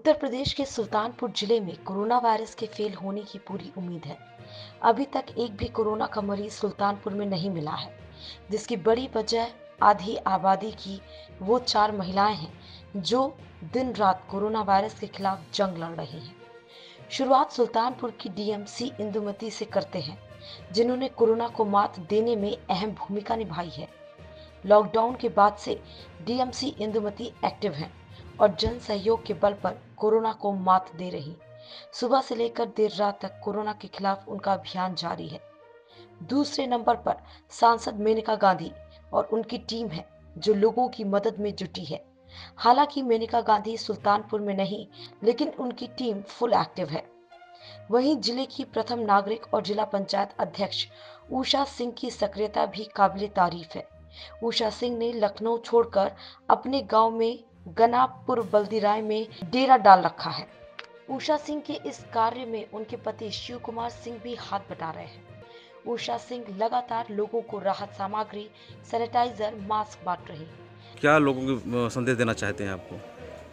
उत्तर प्रदेश के सुल्तानपुर जिले में कोरोना वायरस के फेल होने की पूरी उम्मीद है। अभी तक एक भी कोरोना का मरीज सुल्तानपुर में नहीं मिला है, जिसकी बड़ी वजह आधी आबादी की वो 4 महिलाएं हैं जो दिन रात कोरोना वायरस के खिलाफ जंग लड़ रही हैं। शुरुआत सुल्तानपुर की डीएमसी इंदुमती से करते हैं, जिन्होंने कोरोना को मात देने में अहम भूमिका निभाई है। लॉकडाउन के बाद से डीएमसी इंदुमती एक्टिव हैं और जन सहयोग के बल पर कोरोना को मात दे रही। सुबह से लेकर देर रात तक कोरोना के खिलाफ उनका अभियान जारी है। दूसरे नंबर पर सांसद मेनका गांधी और उनकी टीम है, जो लोगों की मदद में जुटी है। हालांकि मेनका गांधी सुल्तानपुर में नहीं, लेकिन उनकी टीम फुल एक्टिव है। वहीं जिले की प्रथम नागरिक और जिला पंचायत अध्यक्ष उषा सिंह की सक्रियता भी काबिले तारीफ है। उषा सिंह ने लखनऊ छोड़कर अपने गांव में गनापुर बल्दीराय में डेरा डाल रखा है। उषा सिंह के इस कार्य में उनके पति शिव कुमार सिंह भी हाथ बटा रहे हैं। उषा सिंह लगातार लोगों को राहत सामग्री, सैनिटाइजर, मास्क बांट रही। क्या लोगों को संदेश देना चाहते हैं आपको?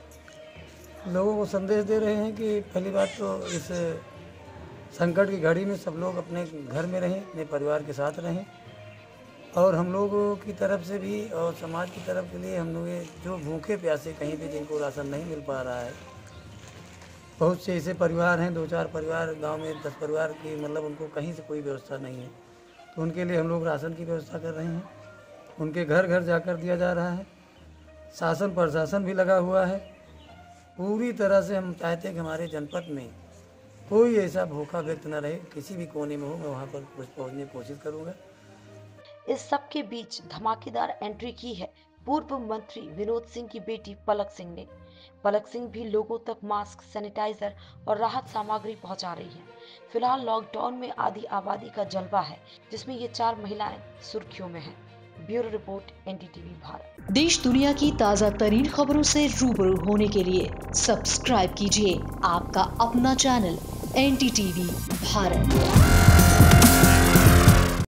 लोगों को संदेश दे रहे हैं कि पहली बात तो इस संकट की घड़ी में सब लोग अपने घर में रहें, अपने परिवार के साथ रहें। और हम लोगों की तरफ से भी और समाज की तरफ के लिए हम लोग जो भूखे प्यासे कहीं भी जिनको राशन नहीं मिल पा रहा है, बहुत से ऐसे परिवार हैं, 2-4 परिवार गांव में 10 परिवार की मतलब उनको कहीं से कोई व्यवस्था नहीं है, तो उनके लिए हम लोग राशन की व्यवस्था कर रहे हैं। उनके घर घर जाकर दिया जा रहा है। शासन प्रशासन भी लगा हुआ है। पूरी तरह से हम चाहते हैं कि हमारे जनपद में कोई ऐसा भूखा व्यक्ति न रहे। किसी भी कोने में हो, मैं वहाँ पर पहुँचने की कोशिश करूँगा। इस सब के बीच धमाकेदार एंट्री की है पूर्व मंत्री विनोद सिंह की बेटी पलक सिंह ने। पलक सिंह भी लोगों तक मास्क, सैनिटाइजर और राहत सामग्री पहुंचा रही हैं। फिलहाल लॉकडाउन में आधी आबादी का जलवा है, जिसमें ये 4 महिलाएं सुर्खियों में हैं। Bureau report, NDTV Bharat. देश दुनिया की ताज़ा तरीन खबरों से रूबरू होने के लिए सब्सक्राइब कीजिए आपका अपना चैनल एनडीटीवी भारत।